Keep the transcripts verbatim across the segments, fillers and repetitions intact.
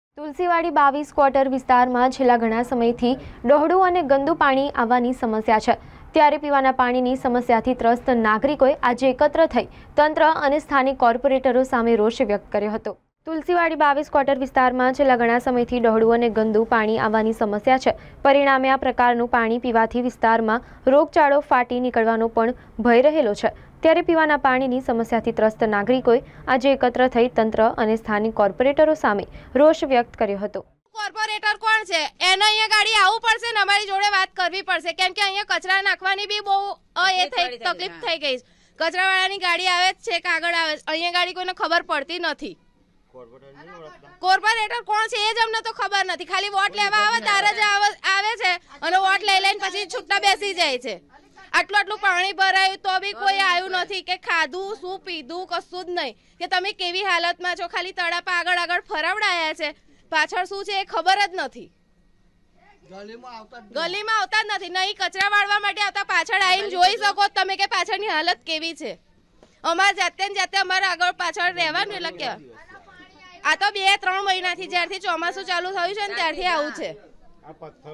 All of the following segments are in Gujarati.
તુલસીવાડી બાવીસ ક્વાર્ટર વિસ્તારમાં છેલ્લા ઘણા સમયથી ડહોળું અને ગંદુ પાણી આવવાની સમસ્યા છે। ત્યારે પીવાના પાણીની સમસ્યાથી ત્રસ્ત નાગરિકોએ આજે એકત્ર થઈ તંત્ર અને સ્થાનિક કોર્પોરેટરો સામે રોષ વ્યક્ત કર્યો હતો। તુલસીવાડી બાવીસ ક્વાર્ટર વિસ્તારમાં છેલ્લા ઘણા સમયથી ડહોળું અને ગંદુ પાણી આવવાની સમસ્યા છે। પરિણામે આ પ્રકારનું પાણી પીવાથી વિસ્તારમાં રોગચાળો ફાટી નીકળવાનો પણ ભય રહેલો છે। ત્યારે પીવાના પાણીની સમસ્યાથી ત્રસ્ત નાગરિકોએ આજે એકત્ર થઈ તંત્ર અને સ્થાનિક કોર્પોરેટરો સામે રોષ વ્યક્ત કર્યો હતો। કોર્પોરેટર કોણ છે એને અહીંયા ગાડી આવવું પડશે ને અમારી જોડે વાત કરવી પડશે, કેમ કે અહીંયા કચરા નાખવાની બી બહુ એ થઈ તકલીફ થઈ ગઈ છે। કચરાવાળાની ગાડી આવે જ છે, કાગળ આવે છે, અહીંયા ગાડી કોઈને ખબર પડતી નથી। કોર્પોરેટર કોણ છે એ જ અમને તો ખબર નથી, ખાલી વોટ લેવા આવે ત્યારે જ આવે છે અને વોટ લઈ લઈને પછી છૂટા બેસી જાય છે। આટલું આટલું પાણી ભરાયું તો બી કોઈ આવ્યું નથી કે ખાધું શું પીધું કશું જ નહીં કે તમે કેવી હાલતમાં છો। ખાલી તળાપા આગળ આગળ ફરાવડાયા છે, પાછળ શું છે એ ખબર જ નથી। ગલીમાં આવતા જ નથી, નહીં કચરા વાળવા માટે આવતા, પાછળ આવીને જોઈ શકો તમે કે પાછળની હાલત કેવી છે। અમારે જાતે ને જાતે અમારે આગળ પાછળ રહેવાનું એટલે કે આ તો બે ત્રણ મહિનાથી જ્યારથી ચોમાસું ચાલુ થયું છે ને ત્યારથી આવું છે। આ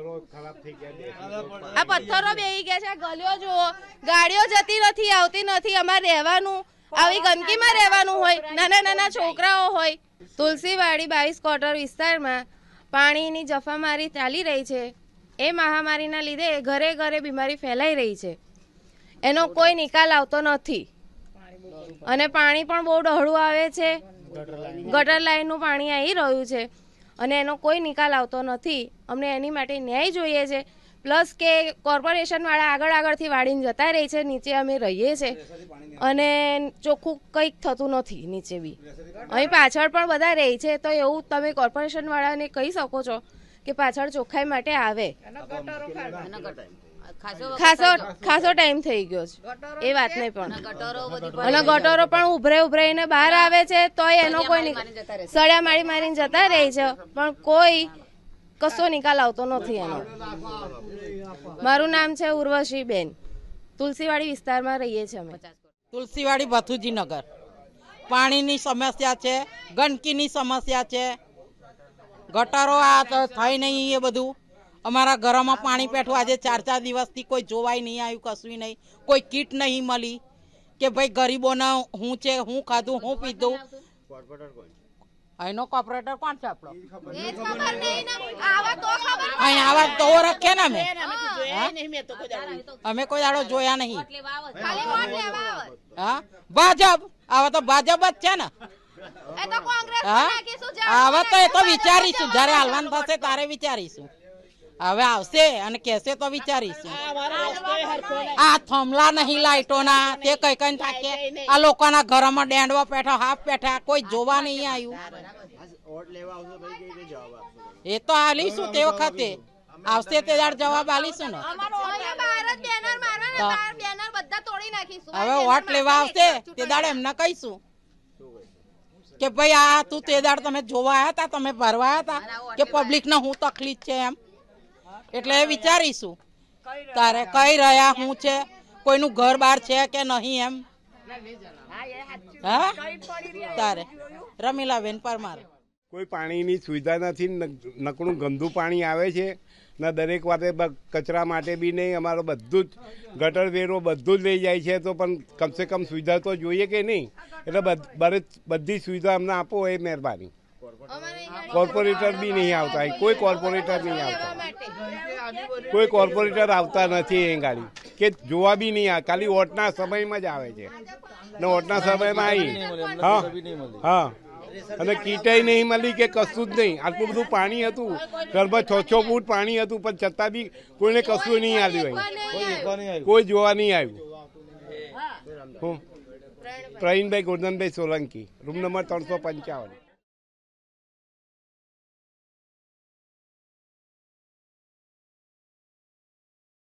પથ્થરો બેહી ગયા છે, ગલીઓ જુઓ, ગાડીઓ જતી નથી, આવતી નથી। અમારે રહેવાનું આવી ગંદકીમાં રહેવાનું હોય, નાના નાના છોકરાઓ હોય। તુલસીવાડી બાવીસ ક્વાર્ટર વિસ્તારમાં પાણીની જફામારી ચાલી રહી છે। એ મહામારીના લીધે ઘરે ઘરે બીમારી ફેલાઈ રહી છે, એનો કોઈ નિકાલ આવતો નથી અને પાણી પણ બહુ ડહોળું આવે છે। ગટર લાઈનનું પાણી આવી રહ્યું છે અને એનો કોઈ નિકાલ આવતો નથી। અમને એની માટે ન્યાય જોઈએ છે, પ્લસ કે કોર્પોરેશનવાળા આગળ આગળથી વાળીને જતા રહી છે, નીચે અમે રહીએ છીએ અને ચોખ્ખું કંઈક થતું નથી નીચે બી। અહીં પાછળ પણ બધા રહે છે, તો એવું તમે કોર્પોરેશનવાળાને કહી શકો છો કે પાછળ ચોખ્ખાઈ માટે આવે। ખાસો ખાસો ટાઈમ થઈ ગયો છે એ વાત નહીં, પણ અને ગટરો પણ ઉભરે ઉભરાઈને બહાર આવે છે તો એનો કોઈ સળિયા મારી મારીને જતા રહે છે, પણ કોઈ કશો નિકાલ આવતો નથી એનો। મારું નામ છે ઉર્વશી બેન, તુલસીવાડી વિસ્તારમાં રહીએ છીએ અમે। તુલસીવાડી ભથુજી નગર પાણીની સમસ્યા છે, ગંદકીની સમસ્યા છે, ગટરો આ તો થઈ નહીં એ બધું। અમારા ઘરમાં પાણી પેઠું આજે ચાર ચાર દિવસથી કોઈ જોવાય નહીં આવ્યું, કશું નહીં, કોઈ કીટ નહીં મળી કે ભાઈ ગરીબોને હું છે, હું ખાધું, હું પીધું। અહીંનો કોર્પોરેટર કોણ છે આપણો? અહીં આવા તો રખે ને અમે અમે કોઈ દાડો જોયા નહીં। હા, ભાજપ આવા તો ભાજપ જ છે ને। હા, આવા તો એ તો વિચારીશું, જયારે હાલવાન થશે ત્યારે વિચારીશું। હવે આવશે અને કહેશે તો વિચારીશું। આ થમલા નહીં લાઈટોના, તે કઈ કઈ થાકે, આ લોકોના ઘરમાં ડેન્ડવા પેઠા, હાફ પેઠા, કોઈ જોવા નહીં આવ્યું। એ તો આલીશું તે વખતે આવશે તે દાડ જવાબ આલીશું ને। હવે વોટ લેવા આવશે તે દાડ એમને કહીશું કે ભાઈ આ તું તે દાડ તમે જોવા આવ્યા હતા, તમે ભરવા આવ્યા હતા કે પબ્લિક ને હું તકલીફ છે એમ, એટલે વિચારીશું તારે કઈ રહ્યા હું છે, કોઈનું ઘર બાર છે કે નહીં એમ। હા, તારે રમીલાબેન પરમાર। કોઈ પાણીની સુવિધા નથી, નકરું ગંદુ પાણી આવે છે ને દરેક વાતે કચરા માટે બી નહીં। અમારો બધું જ ગટર વેરો બધું જ લઈ જાય છે, તો પણ કમસે કમ સુવિધા તો જોઈએ કે નહીં, એટલે બધી સુવિધા અમને આપો એ મહેરબાની। કોર્પોરેટર બી નહીં આવતા, કોઈ કોર્પોરેટર નહીં આવતા, કોઈ કોર્પોરેટર આવતા નથી એ ગાડી કે જોવા બી નહીં આવે, ખાલી વોટના સમયમાં જ આવે છે ને વોટના સમયમાં આવી। હા હા, અને કીટાઈ નહીં મળી કે કશું જ નહીં। આટલું બધું પાણી હતું, ઘરમાં છ છ ફૂટ પાણી હતું, પણ છતાં બી કોઈને કશું નહીં આવ્યું, કોઈ જોવા નહીં આવ્યું। હું પ્રવીણભાઈ ગોરધનભાઈ સોલંકી, રૂમ નંબર ત્રણસો પંચાવન।